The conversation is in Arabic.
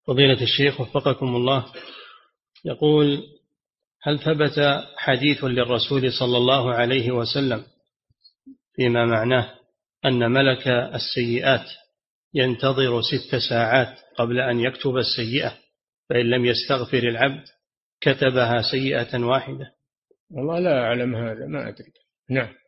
فضيلة الشيخ وفقكم الله، يقول: هل ثبت حديث للرسول صلى الله عليه وسلم فيما معناه أن ملك السيئات ينتظر 6 ساعات قبل أن يكتب السيئة، فإن لم يستغفر العبد كتبها سيئة واحدة؟ والله لا أعلم هذا، ما أدري. نعم.